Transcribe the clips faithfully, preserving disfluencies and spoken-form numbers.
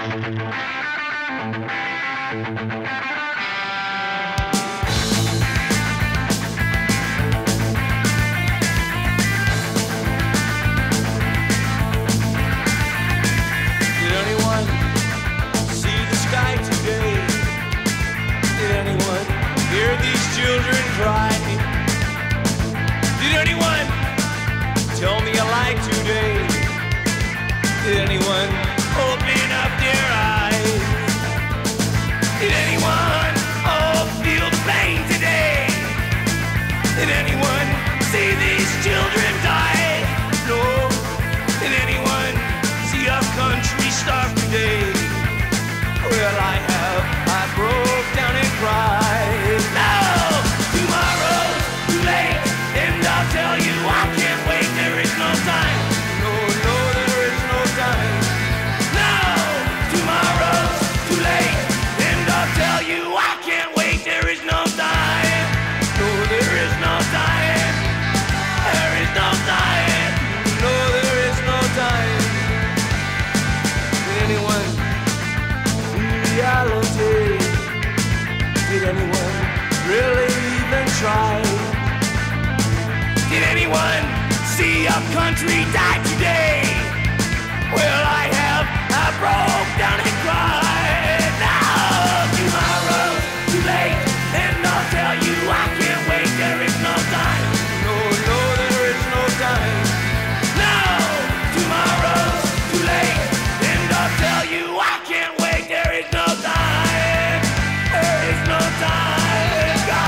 Country died today. Well, I have. I broke down and cried. Now tomorrow's too late, and I'll tell you I can't wait. There is no time. No, no, there is no time. Now tomorrow's too late, and I'll tell you I can't wait. There is no time. There is no time. Go.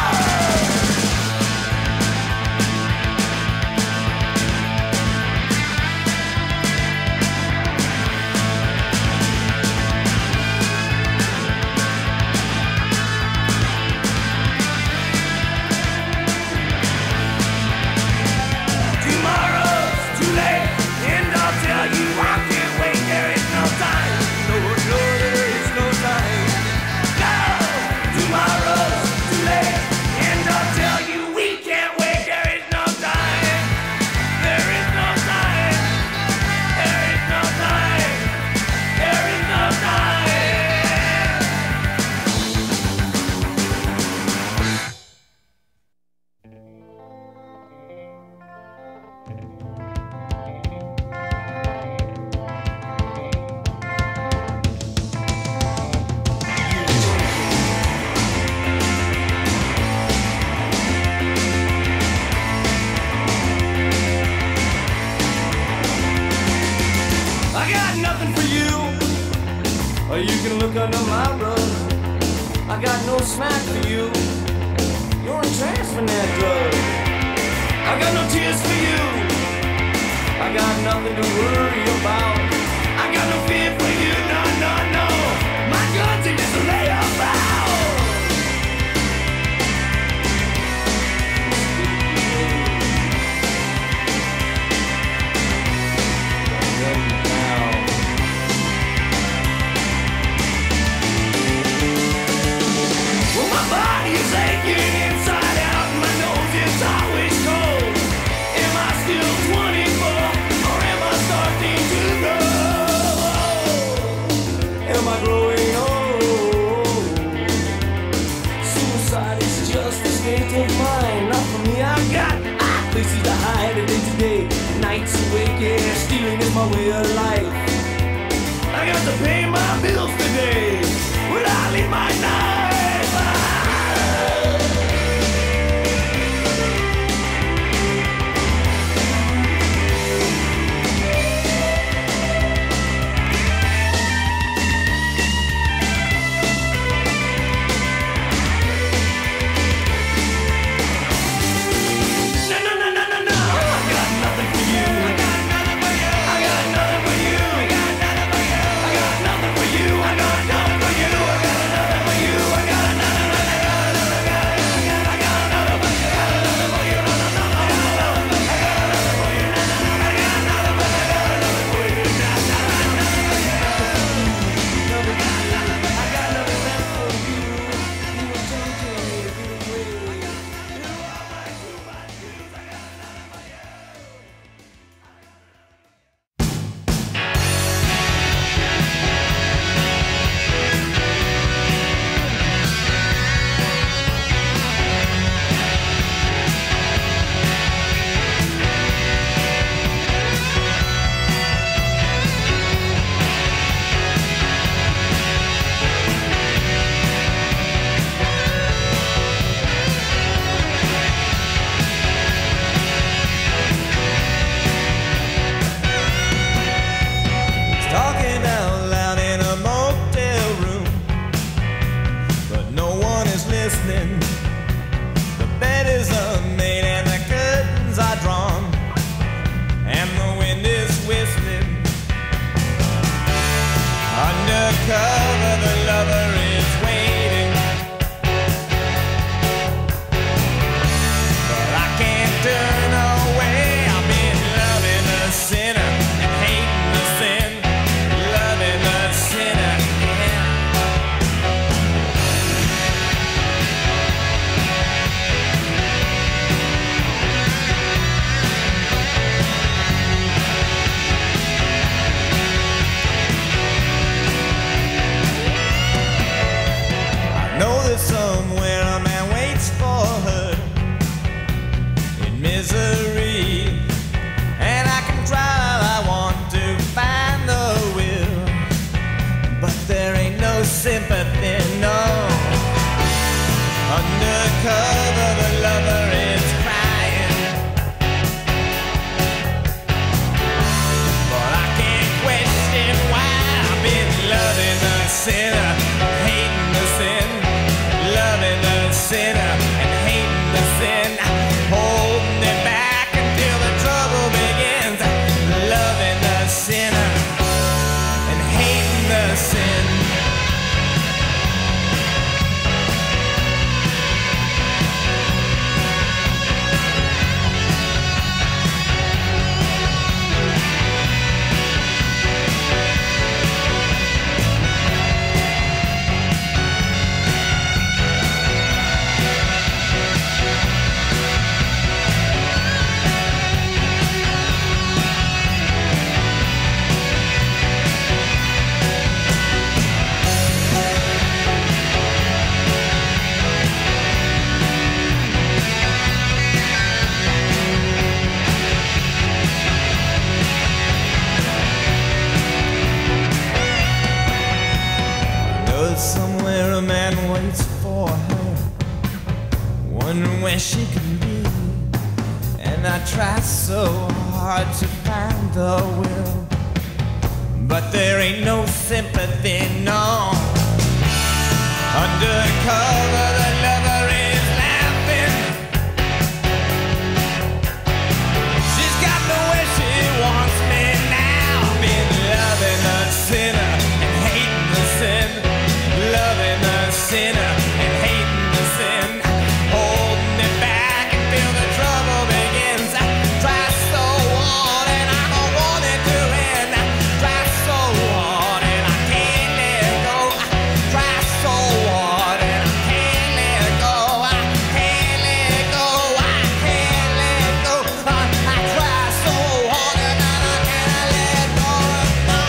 You can look under my rug. I got no smack for you. You're a trance from that drug. I got no tears for you. I got nothing to worry about. I got no fear for you. No, no, no. My guns are just a layup out. Places to hide it in today. Nights awake, yeah, stealing is my way of life. I got to pay my bills today. Will I leave my knife? I got nothing for you. I got nothing for you. I got nothing for you. I got nothing. Undercover, the lover is waiting, but I can't turn away. I've been loving the sinner and hating the sin, loving the sinner, yeah. Know that somewhere a man waits for her in misery, and I can try all I want to find the will, but there ain't no sympathy, no. Undercover, the lover is crying, but I can't question why. I've been loving the sinner, hating the sin, loving the sinner and hating the sin, holding it back until the trouble begins. Loving the sinner and hating the sin. Somewhere a man waits for her, wondering where she can be, and I try so hard to find the will, but there ain't no sympathy, no. Undercover, the lover is laughing, she's got the way she wants me now. Been loving the sinner and hating the sin, loving the sinner and hating the sin, holding it back until the trouble begins. I try so hard and I don't want it to end. I try so hard and I can't let go. I try so hard and I can't let go. I can't let go. I can't let go. I, I try so hard and I can't let go. No.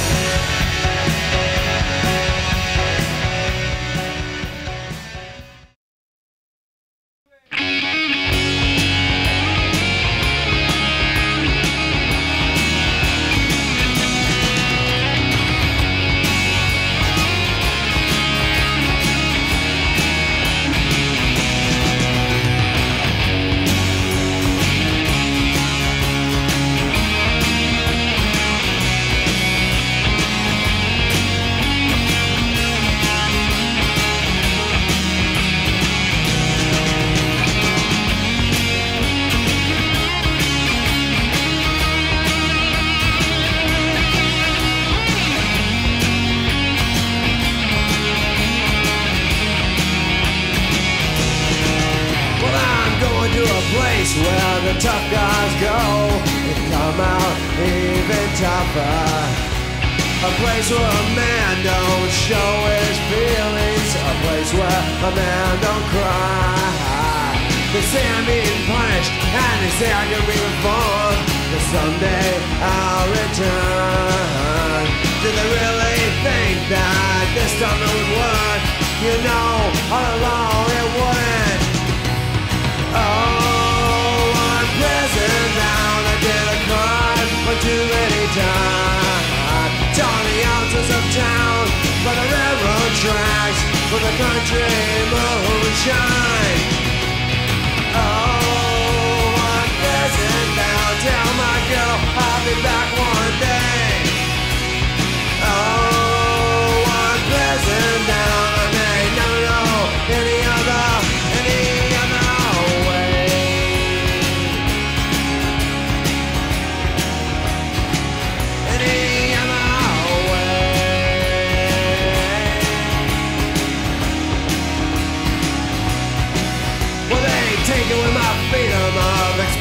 Where the tough guys go and come out even tougher. A place where a man don't show his feelings, a place where a man don't cry. They say I'm being punished and they say I can be reformed, but someday I'll return. Do they really think that this time it would work? You know, all along it wouldn't. Oh, prison down, I did a crime for too many times. Torn the ounces of town by the railroad tracks, for the country moonshine. Oh, I'm prison down, tell my girl I'll be back one day. Oh, I'm prison down, I may never know any other, any other way. Any other way.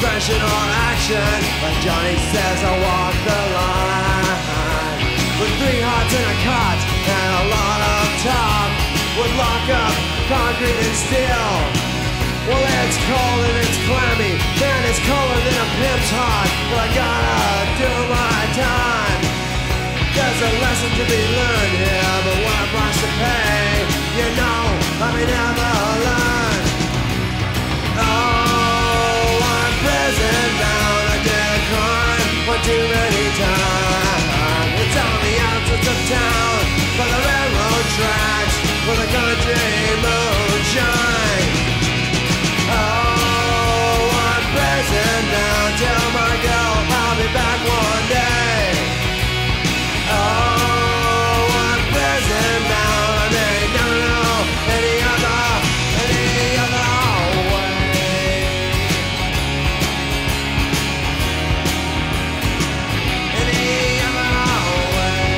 expression or action. Like Johnny says, I walk the line. With three hearts in a cot and a lot of talk. Would lock up concrete and steel. Well, it's cold and it's clammy, man, it's colder than a pimp's heart. But I gotta do my time. There's a lesson to be learned here, but what a price to pay. You know, I may never learn. Oh, I'm prison bound. I did a crime one too many times. It's on the outskirts of town, by the railroad tracks, where the country moonshine. Oh, I'm prison bound. Tell my girl I'll be back one day. Oh, I'm prison bound. I may never know any other, any other way. Any other way.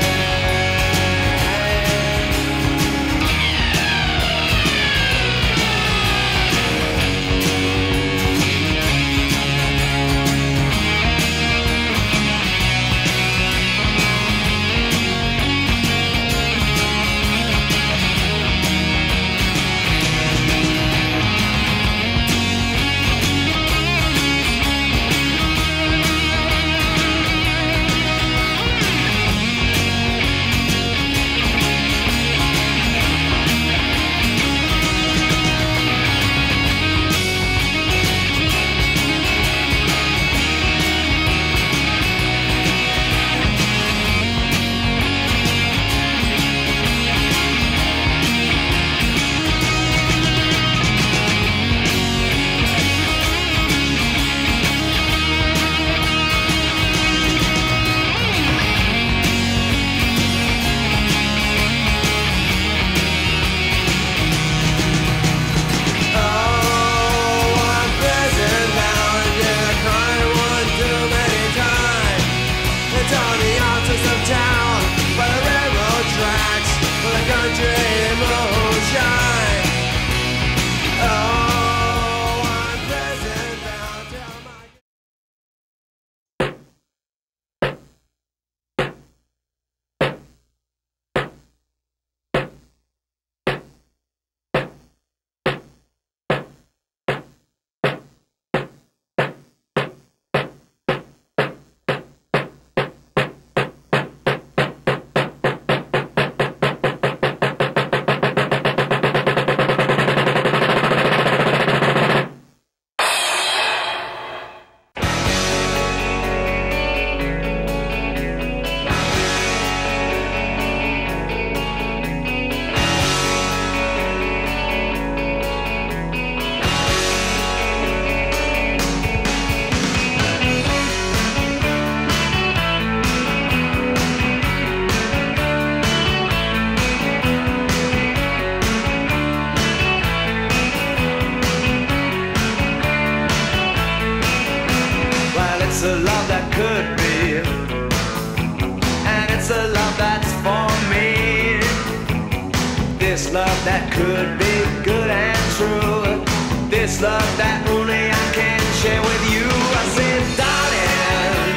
This love that could be good and true. This love that only I can share with you. I said, darling,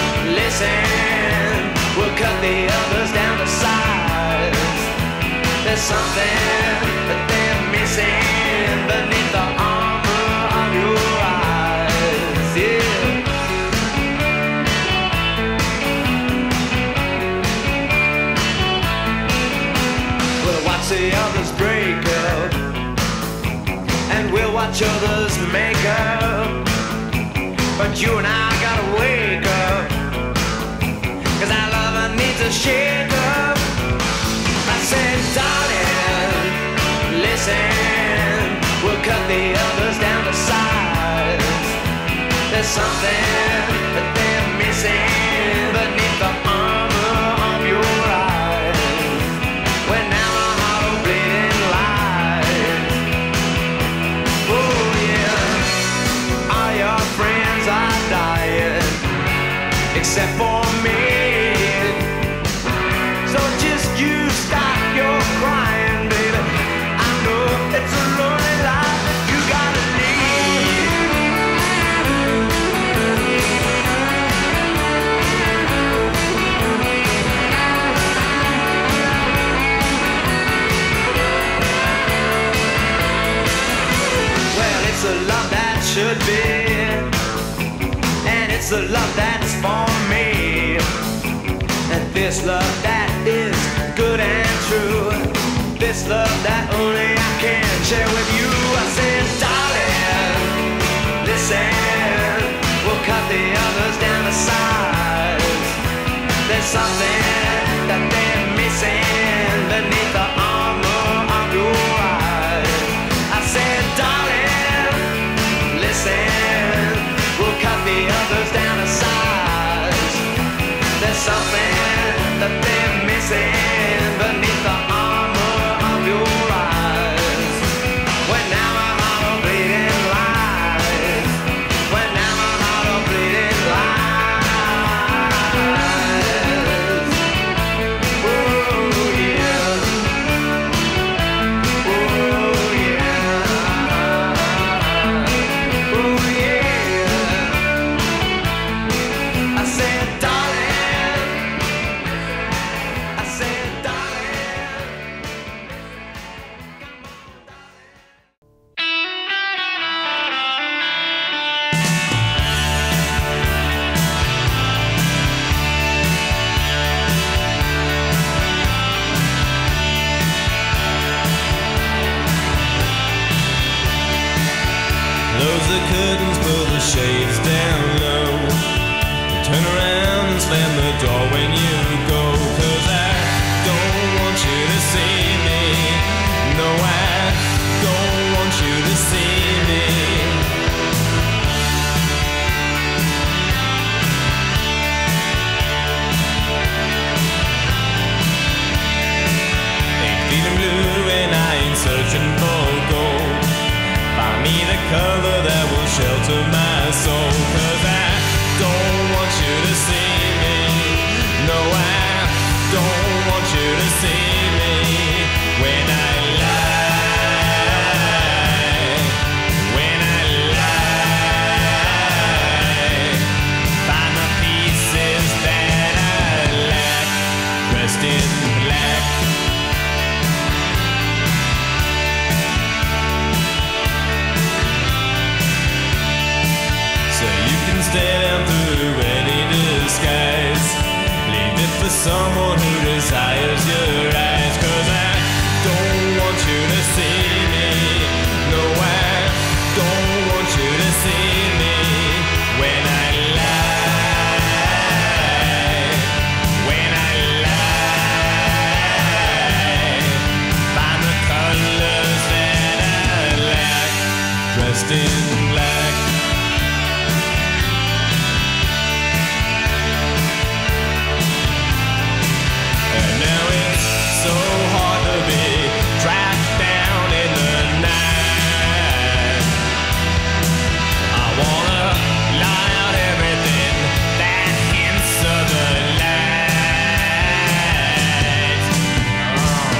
listen, we'll cut the others down to size. There's something that they're missing beneath the armor of your eyes. Yeah. Watch the others break up, and we'll watch others make up. But you and I gotta wake up, 'cause our love needs a shake up. I said, darling, listen, we'll cut the others down to size. There's something that they're missing beneath the armor of your eyes. When now except for me. So just you stop your crying, baby. I know it's a lonely life that you gotta lead. That's the love that's for me. And this love that is good and true. This love that only I can share with you. I said, darling, listen, we'll cut the others down to size. There's something that they're missing beneath the armor of your eyes. I said, darling, listen, we'll cut the others down to size. There's something that they're missing beneath the armor of your eyes. When now my heart will bleeding lies. When now my heart will bleeding lies. Oh yeah. Oh yeah. Oh yeah. I said, darling. I said, darling. Close the curtains, pull the shades down low. Turn around and slam the door when you go. Cause I don't want you to see me. No, I don't want you to see me. Ain't feeling blue and I ain't searching for gold. Find me the color that will shelter my soul. Cause I don't want you to see me. No, I don't want you to see me. When I lie, when I lie, find the pieces that I lack, dressed in black. So you can stare down through any disguise. Leave it for someone who desires your eyes. Cause I don't want you to see me. No, I don't want you to see me. When I lie, when I lie, find the colors that I lack, dressed in black. And now it's so hard to be trapped down in the night. I wanna lie out everything that hints of the light. Oh.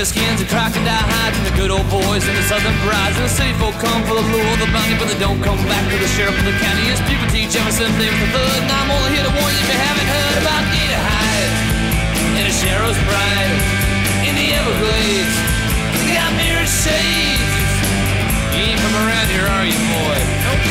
the skins of crocodile hides and the good old boys and the southern brides. And the city folk come for the lure of the bounty, but they don't come back to the sheriff of the county. Yes, people teach Jefferson things the third, and I'm only here to warn you if you haven't heard about Gator Heights and the sheriff's pride in the Everglades. They got mirrored shades. You ain't from around here, are you, boy? Nope.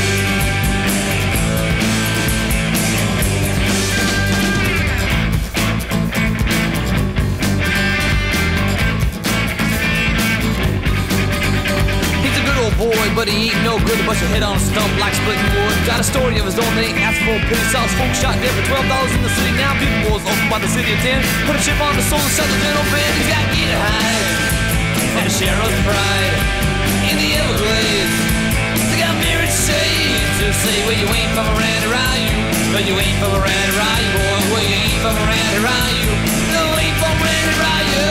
Boy, but he ain't no good to bust your head on a stump like splitting wood. Got a story of his own, they ain't asked for a penny sauce. Folk shot dead for twelve dollars in the city. Now people was open by the city of ten. Put a chip on the soul and shut the general bed. He's got Gator Heights and a sheriff's pride in the Everglades. They got mirrored shades to say, well, you ain't from around here, are you? Well, you ain't from around here, are you, boy? Well, you ain't from around here, are you? No, you ain't from around here, are you?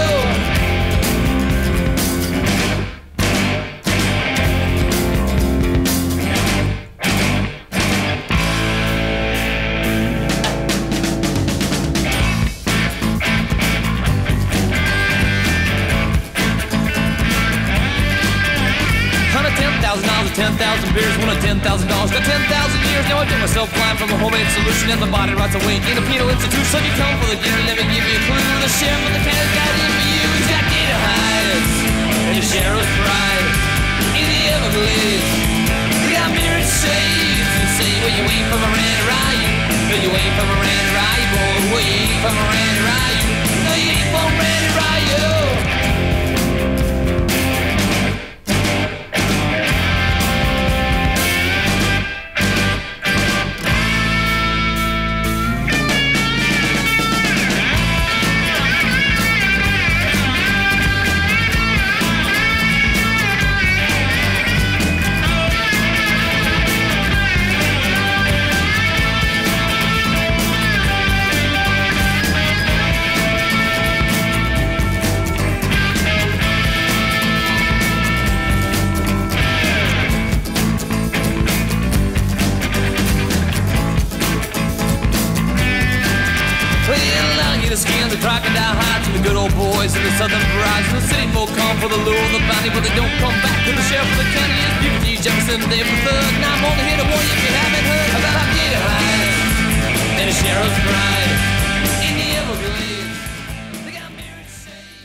ten thousand beers, one of ten thousand dollars. Got ten thousand years, now I get myself flying from a homemade solution and the body rights away in the penal institute. So you come for the gear, let me give you a clue. The sheriff of the county's got it for you. He's got Gator Heights and the sheriff's pride in the Everglades. We got mirrored shades and say, well, you ain't from around here, are you? Well, you ain't from around here, are you, boy? Well, you ain't from around here, are you? No, you ain't from around here, are you? Crocodile hides and the good old boys and the southern brides. And the city folk come for the lure of the bounty, but they don't come back to the sheriff of the county. It's P T Jefferson, they were third. And I'm only here to warn you if you haven't heard about Gator Heights and the sheriff's pride in the Everglades. They got mirrored shades.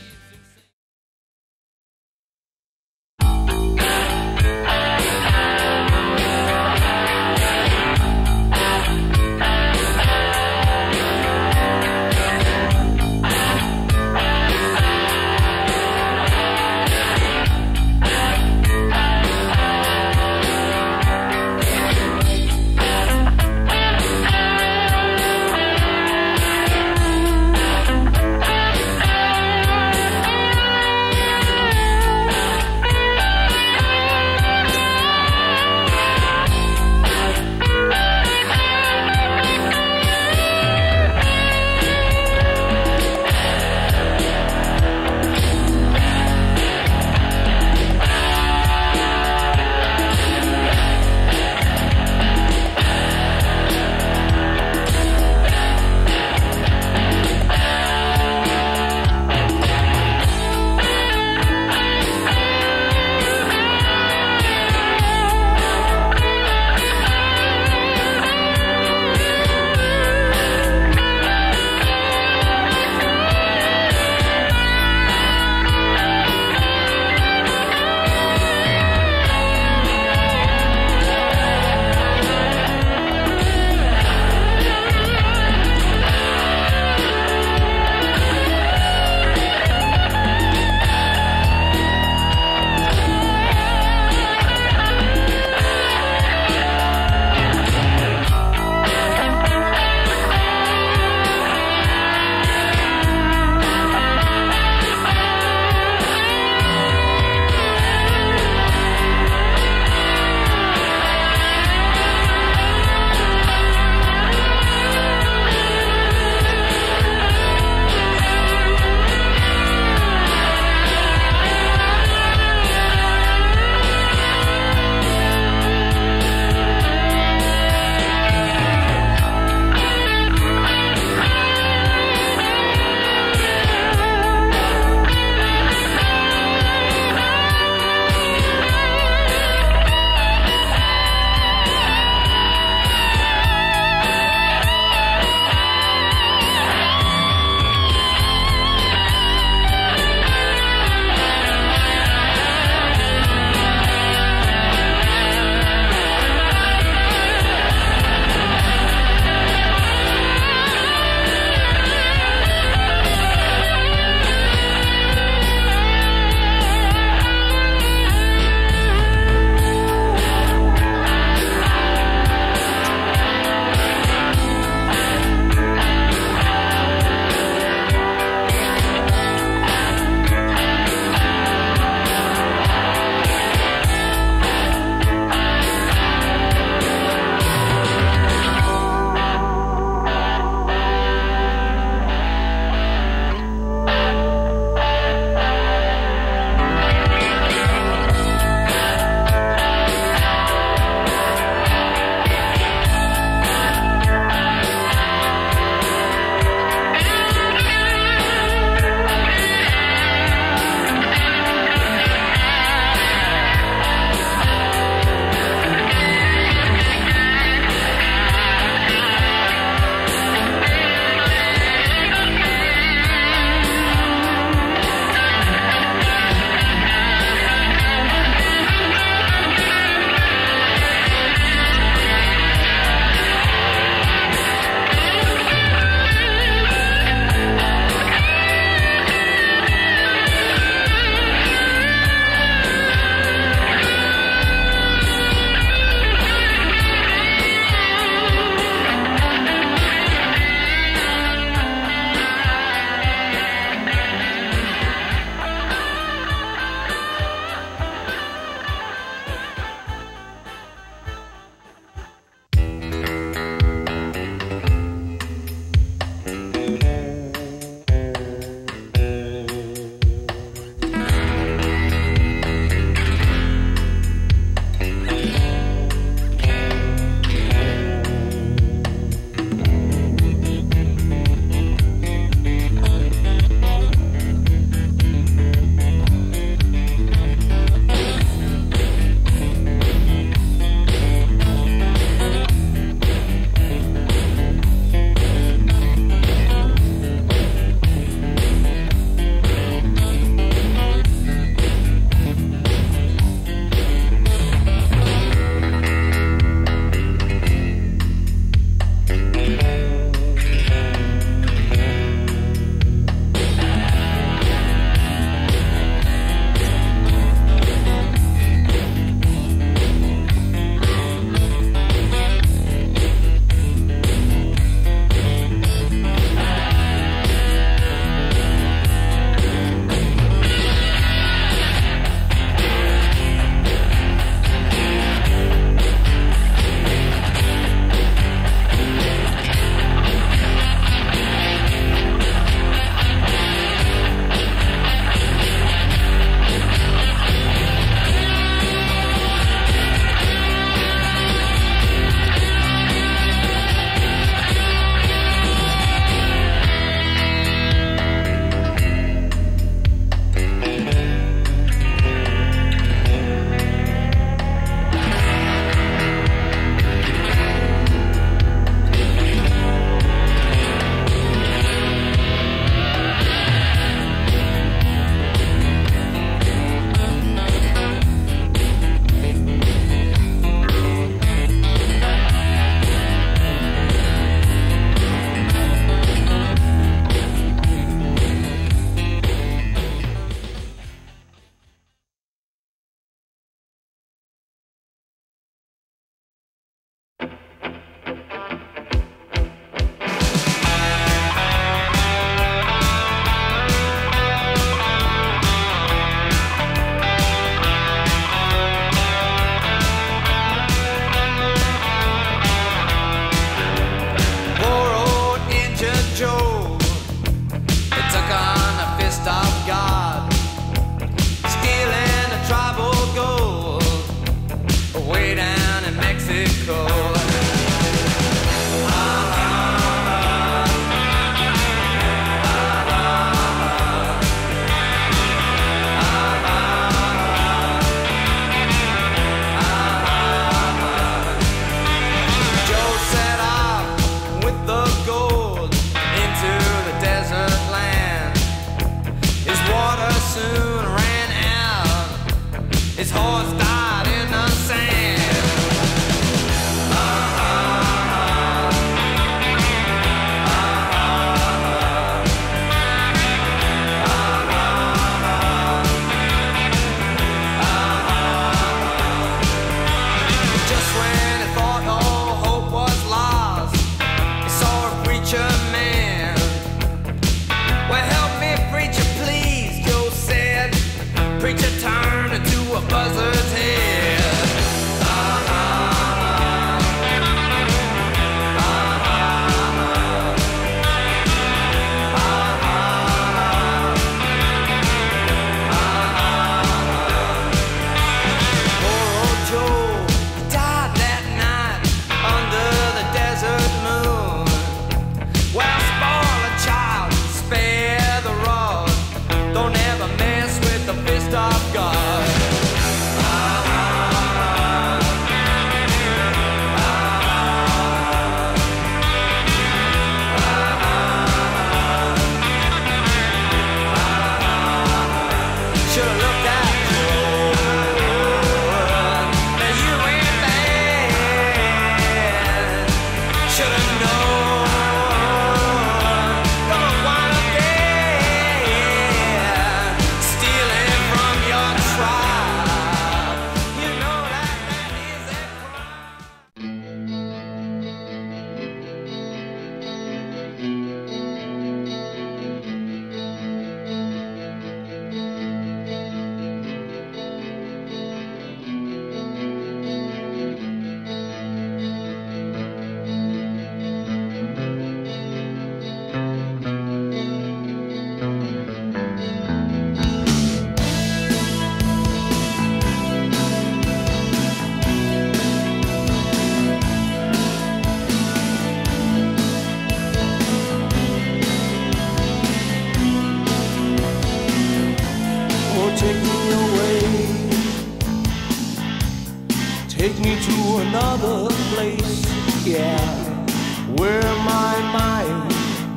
take me to another place, yeah, where my mind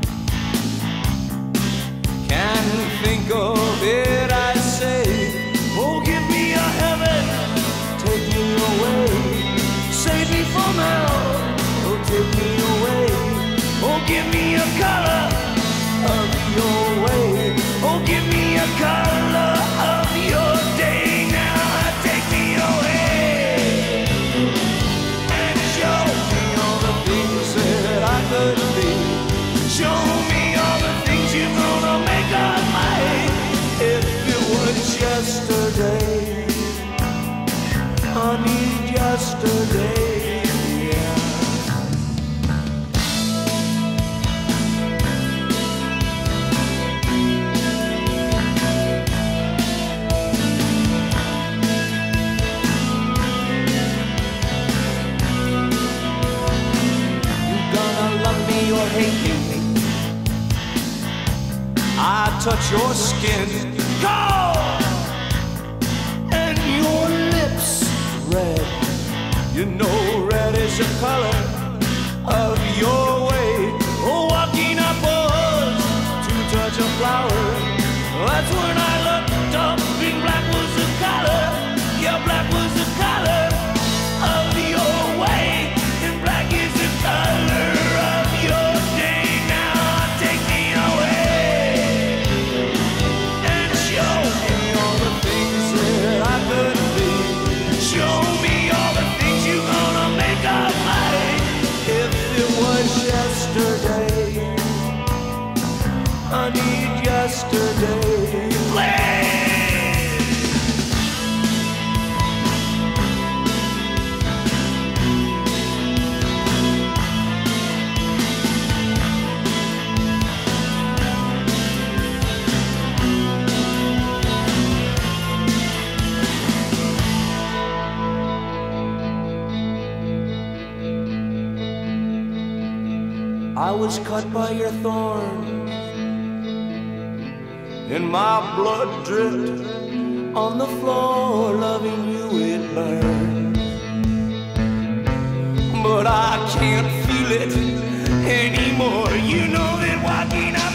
can think of it. I say, oh, give me a heaven, take me away, save me from hell, oh, take me away, oh, give me a color of your way, oh, give me a color of your day. Now take me away and show me all the things that I could be. Show me all the things you're gonna make of me. If it was yesterday, I need yesterday, yeah. Or hate me, I touch your skin cold and your lips red. You know red is the color of your way. Oh, walking upwards to touch a flower. That's when I looked up and black was the color. Yeah, black was the color of your way, and black is the color of your day. Now take me away and show me all the things that I could be. Show me all the things you're gonna make of me. If it was yesterday, I need yesterday. Play. I was cut by your thorns, and my blood dripped on the floor. Loving you, it burns, but I can't feel it anymore. You know that walking up